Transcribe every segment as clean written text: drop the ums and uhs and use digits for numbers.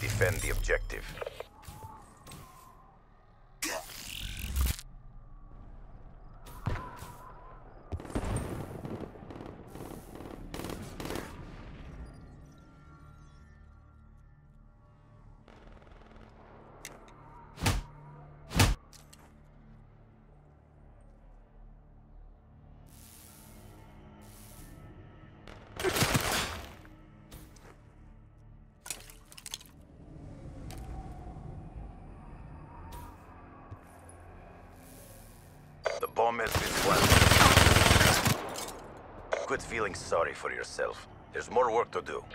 Defend the objective. The bomb has been planted. Quit feeling sorry for yourself. There's more work to do.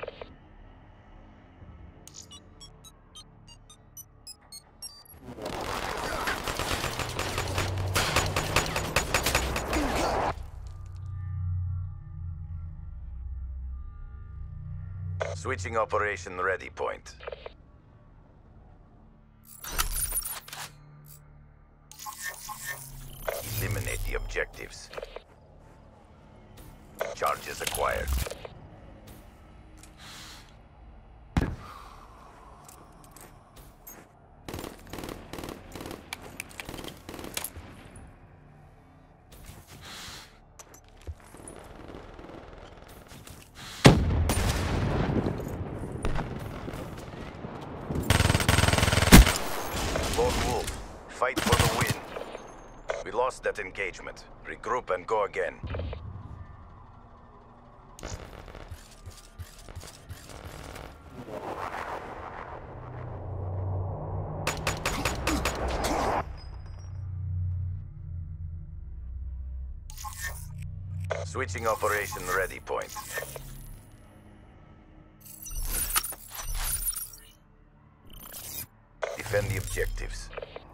Switching operation ready point. Eliminate the objectives. Charges acquired. Lone Wolf, fight for the win. We lost that engagement. Regroup and go again. Switching operation ready point. Defend the objectives.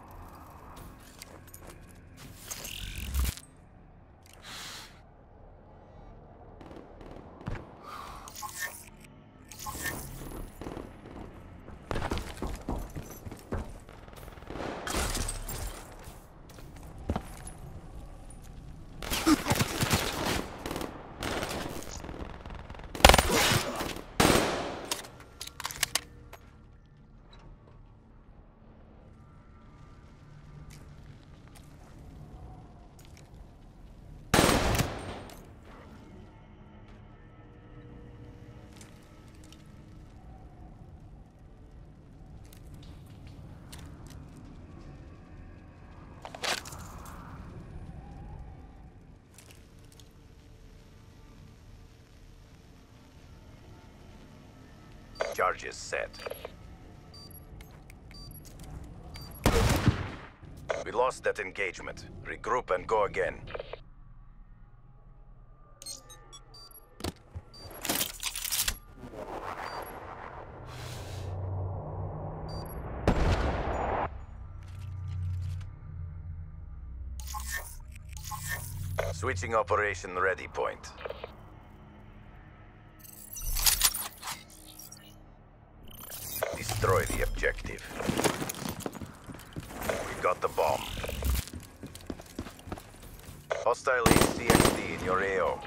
Charges set. We lost that engagement. Regroup and go again. Switching operation ready point. Destroy the objective. We got the bomb. Hostile HCXD in your AO.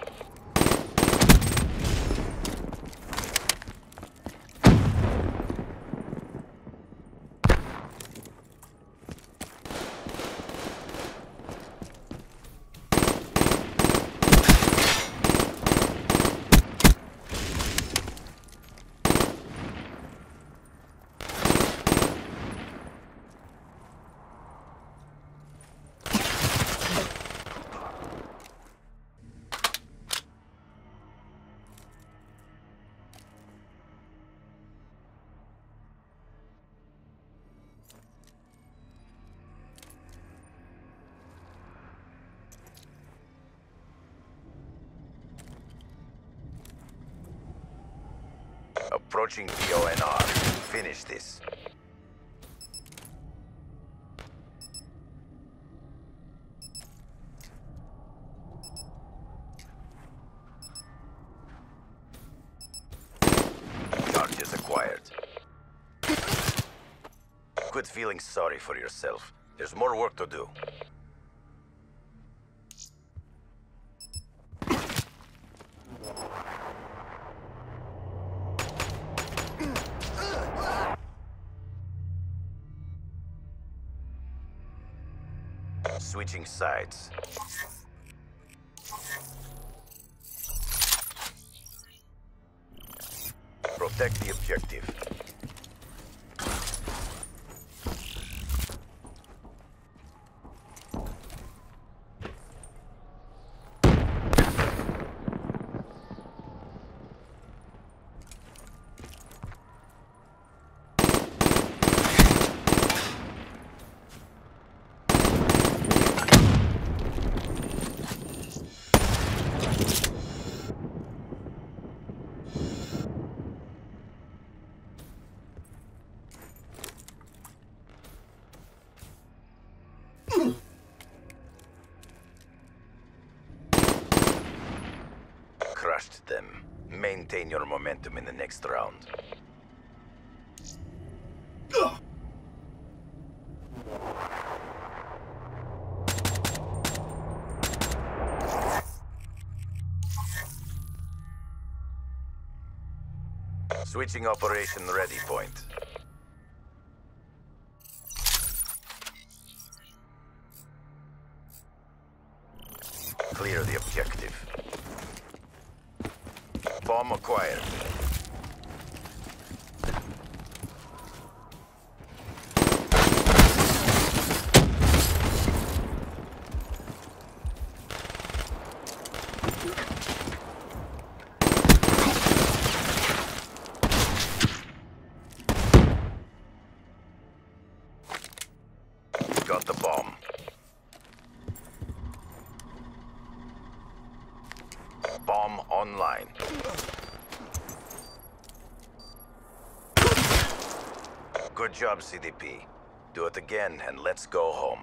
Approaching PONR. Finish this. Charges acquired. Quit feeling sorry for yourself. There's more work to do. Switching sides. Protect the objective. Crushed them. Maintain your momentum in the next round. Switching operation ready point. Clear the objective. Bomb acquired. Got the bomb. Bomb online. Good job, CDP. Do it again and let's go home.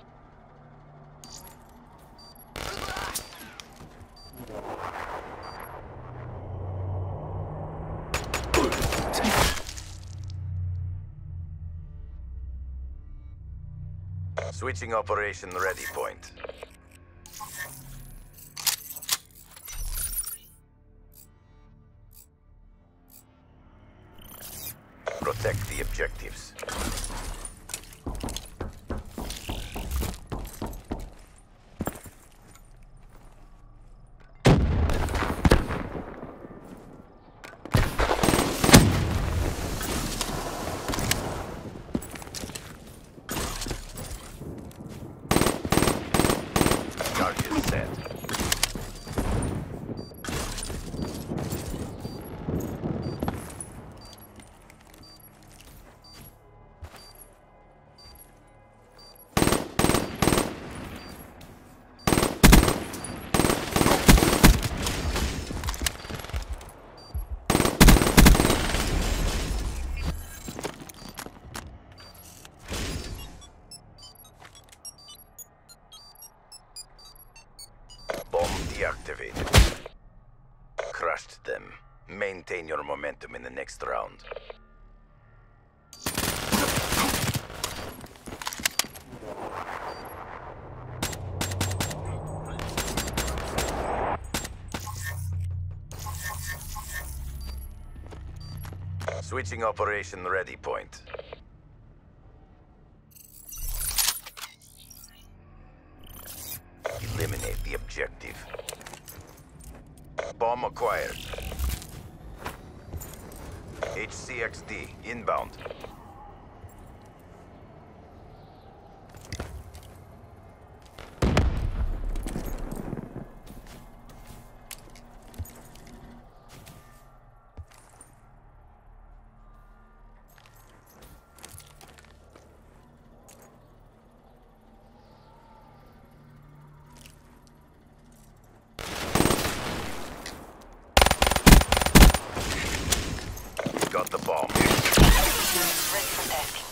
Switching operation ready point. Protect the objectives. Target set. Bomb deactivated. Crushed them. Maintain your momentum in the next round. Switching operation ready point. Eliminate the objective. Bomb acquired. HCXD inbound. Got the bomb. Ready for testing.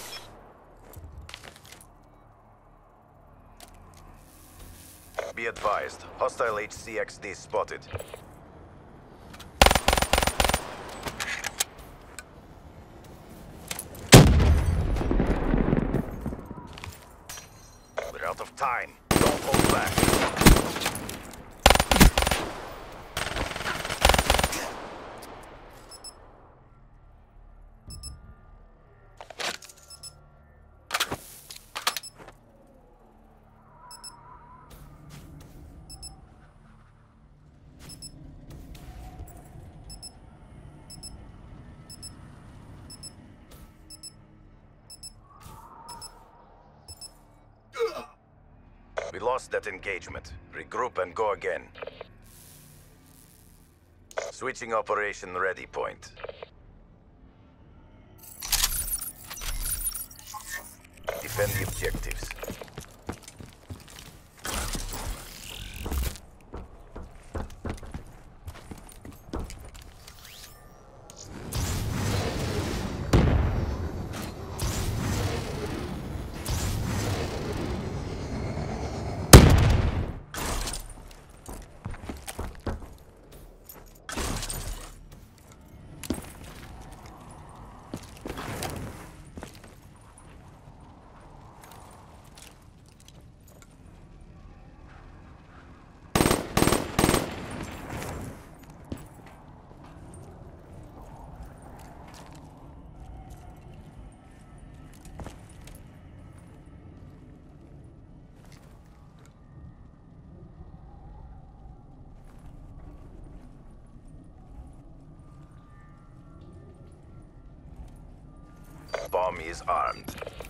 Be advised, hostile HCXD spotted. We're out of time. Don't hold back. lost that engagement. Regroup and go again. Switching operation ready point. Defend the objectives. Bomb is armed.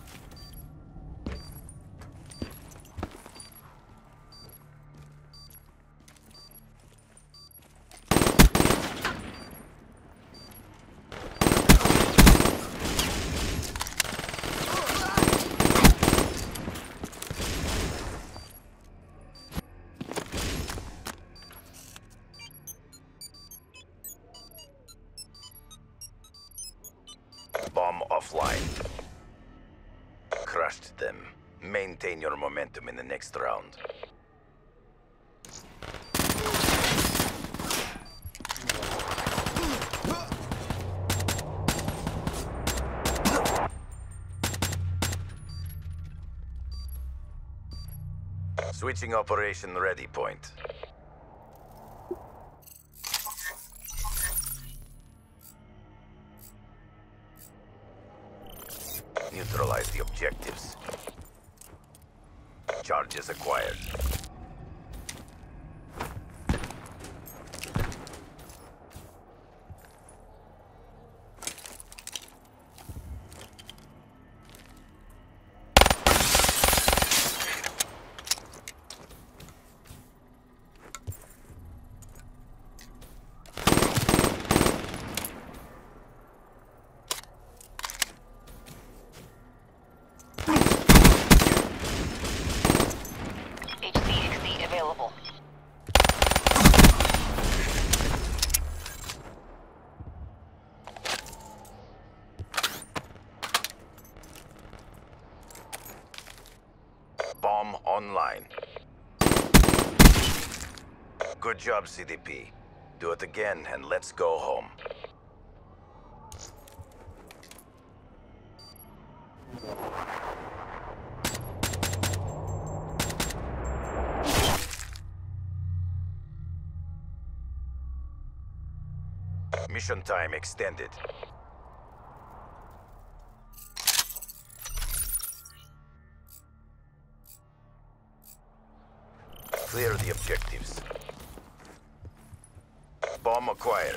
Bomb offline. Crushed them. Maintain your momentum in the next round. Switching operation ready point. Neutralize the objectives. Charges acquired. HCXD available. Bomb online. Good job, CDP. Do it again and let's go home. Mission time extended. Clear the objectives. Bomb acquired.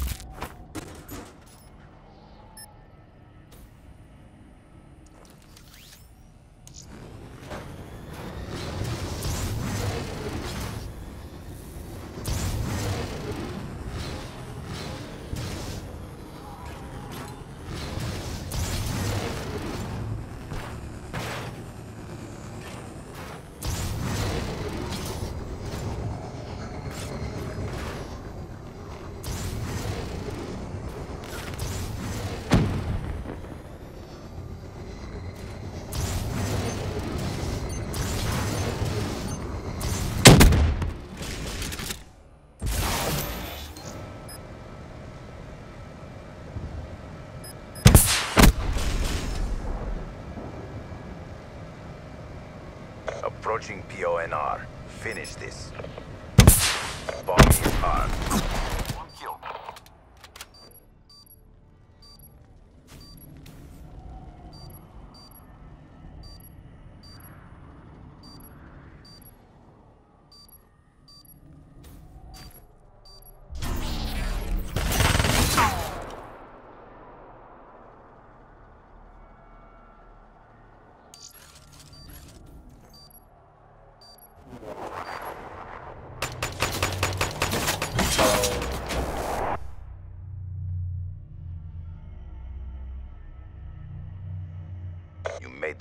Approaching PONR. Finish this. Bomb is armed. One kill.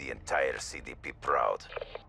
the entire CDP proud.